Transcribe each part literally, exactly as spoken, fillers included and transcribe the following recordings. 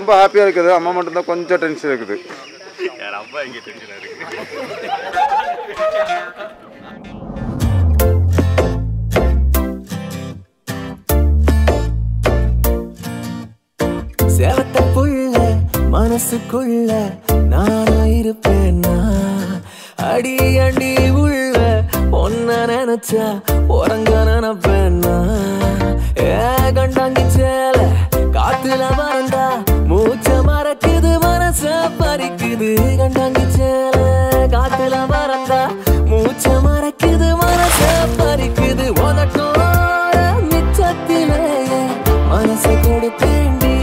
ரொம்ப ஹாப்பியாக இருக்குது. அம்மா மட்டும்தான் கொஞ்சம் டென்ஷன் இருக்குது. அப்பா எங்கே டென்ஷனாக இருக்குது? சேவத்த புள்ள மனசுக்குள்ள நானா இருப்பேன்னா அடி அடி உள்ள ஒன்ன நினைச்சா உறங்க நினைப்பேன்னா ஏ கண்டாங்கி சேல காத்துல மறந்தா மூச்ச மறக்குது மனச பறிக்குது. கண்டாங்கி சேல காத்துல மறந்தா மூச்ச மறக்குது மனச பறிக்குது. உதட்டோட மிச்சத்திலேயே மனச கொடுத்தேண்டி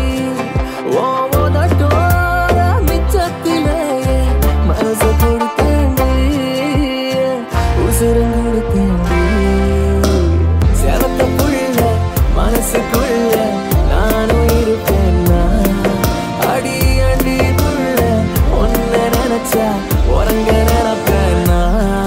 உதட்டோட மிச்சத்திலேயே மனச கொடுத்தேண்டி உசுரம் கொடுத்தேண்டி. சேவத்த புள்ள மனசுக்குள்ள நானும் இருப்பேன்னா அடி அடி புள்ள ஒன்ன நினைச்சா உறங்க நினைப்பேன்னா.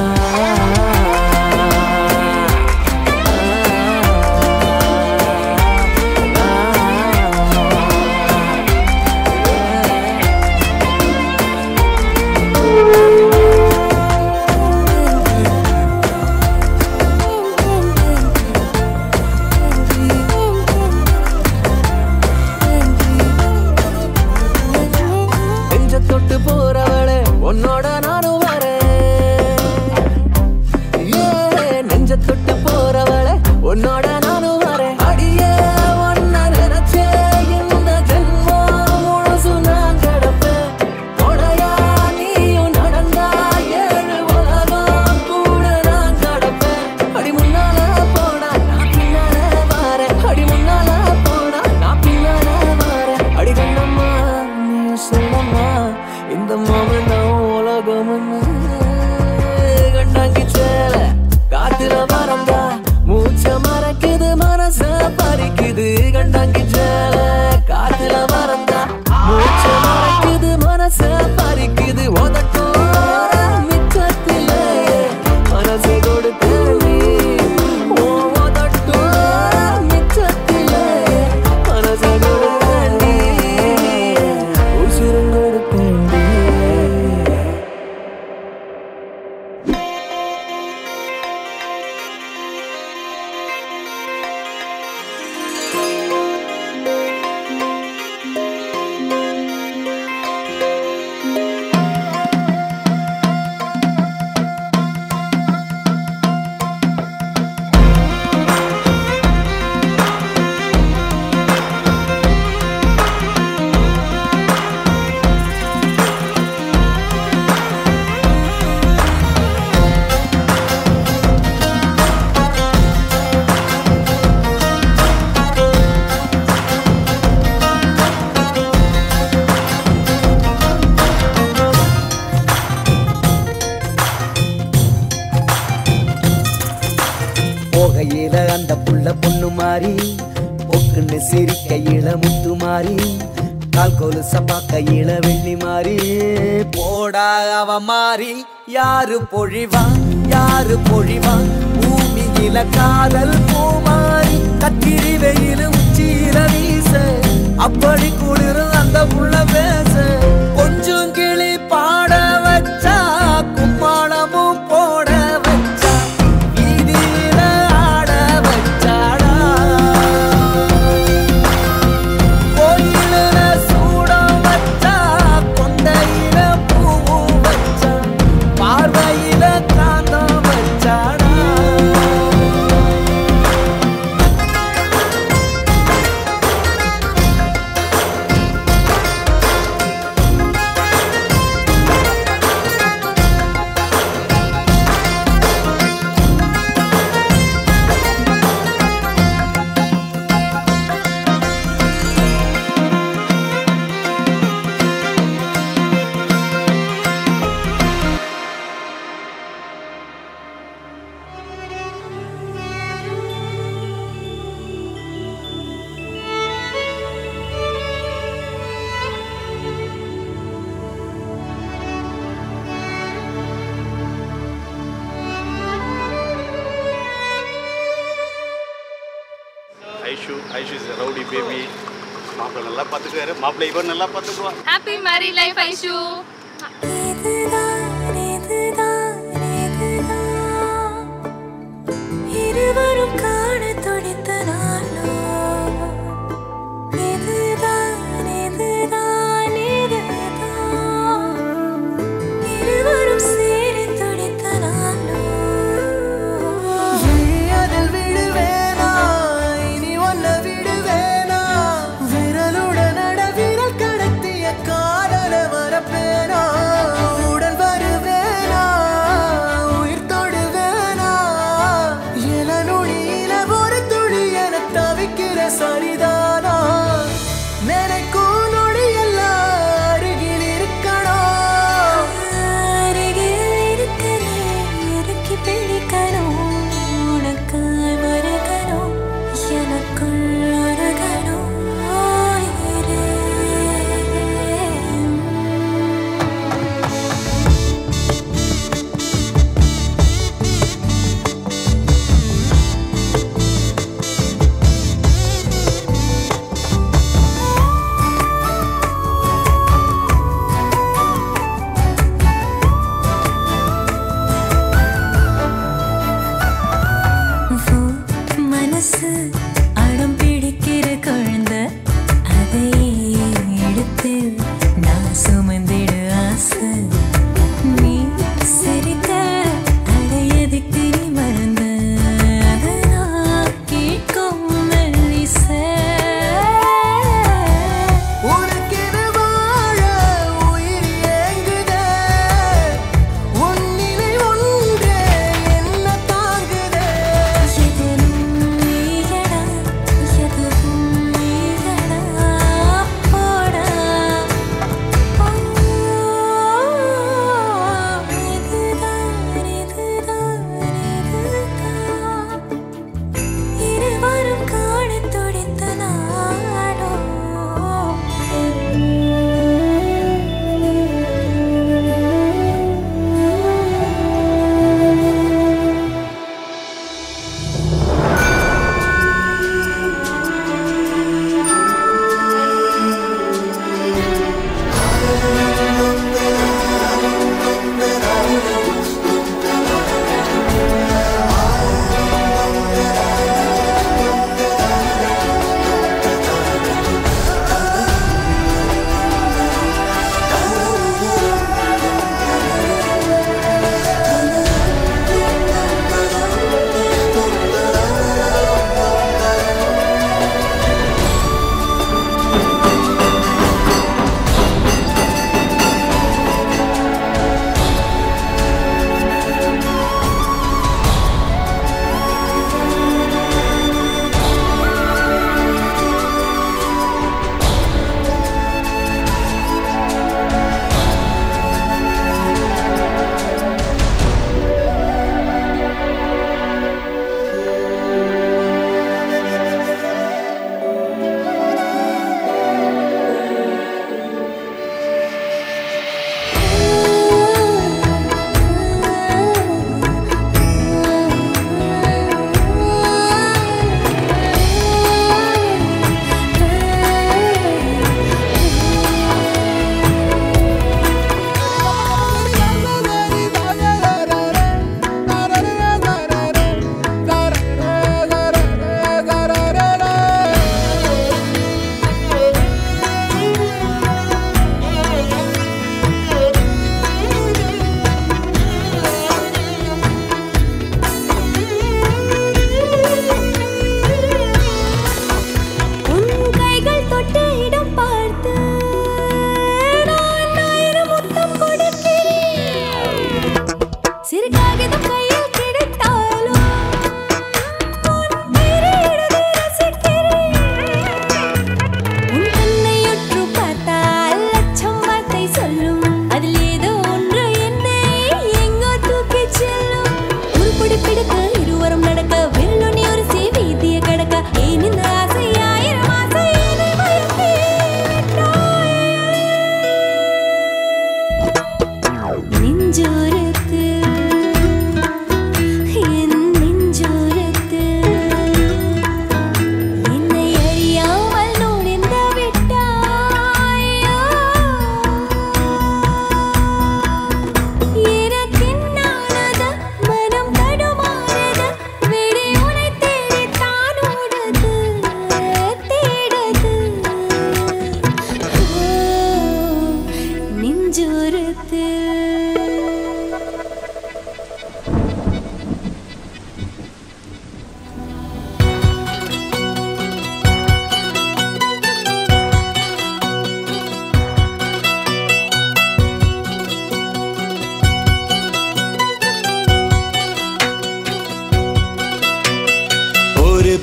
தொட்டு போறவளே உன்னோட நானும் வரேன். ஏ நெஞ்ச தொட்டு போறவளே உன்னோட நானும் வரேன். அடியே ஒன்ன நினைச்சே இந்த ஜென்மம் முழுசு நான் கிடப்பேன். கொடையா நீயும் நடந்தா ஏழு உலகம் கூட நான் கிடப்பேன். அடி முன்னால போனா நான் பின்னால வரேன். அடி முன்னால போனா நான் பின்னால வரேன். அடி கண்ணம்மா நீ சொல்லம்மா இந்த மோகனம் உலகம்னு. கண்டாங்கி சேல காத்துல மறந்தா மூச்ச மறக்குது மனச பறிக்குது. கண்டாங்கி சேல காத்துல மறந்தா மூச்ச மறக்குது மனச பறிக்குது. உதட்டோட மிச்சத்திலேயே மனச கொடுத்தேண்டி உதட்டோட மிச்சத்திலேயே மனச கொடுத்தேண்டி உசுரம் கொடுத்தேண்டி. போகையில அந்த புள்ள பொண்ணு மாறி பொக்குன்னு சிரிக்கையில முத்து மாறி கால் கொலுச பார்க்கையில வெள்ளி மாறி போடா அவ மாறி யாரு பொழிவா யாரு பொழிவா பூமியில காதல் பூமாரி கத்திரி வெயில் உச்சியில வீச அப்படி குளிரும் அந்த புள்ள பேச கொஞ்சம் கிளி பாட வச்சா கும்மாளமும் போட வச்சா வீதியில ஆட வச்சாடா கோயில சூடம் வச்சா கொண்டையில பூவும் வச்சா பார்வையில காந்தம் வச்சாடா. Aishu, Aishu is a rowdy baby. மாப்பிள்ளை நல்லா பார்த்துக்குவாரு, மாப்பிள்ளை இவர் நல்லா பார்த்துக்குவா. Happy married life Aishu. இருவரும் காண துடித்த நாளோ இதுதான் இதுதான் இதுதான் இருவரும் சேரி துடித்த நாளோ அதில் விடுவேனா இனி ஒன்ன விடுவேனா விரலுடன் நட விரல் கடத்திய காதல மறப்பேனா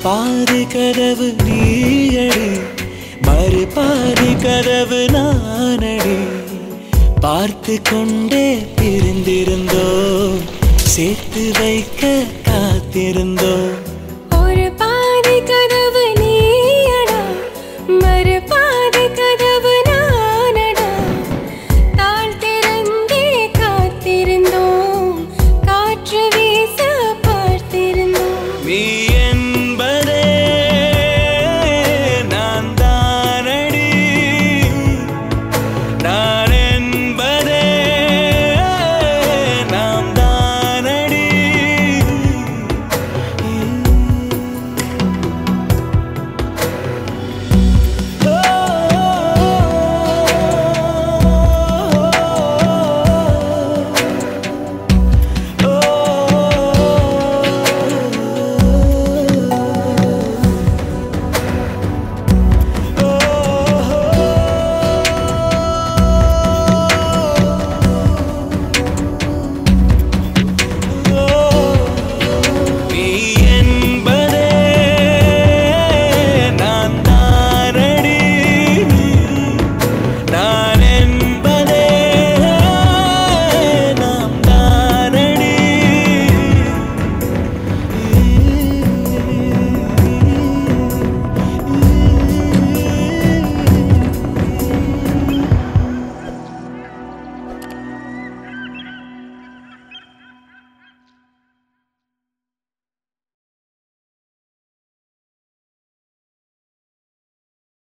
பாதி கதவு நீயடி, மறு பாதி கதவு நானடி. பார்த்து கொண்டே பிரிந்திருந்தோம், சேர்த்து வைக்க காத்திருந்தோம்.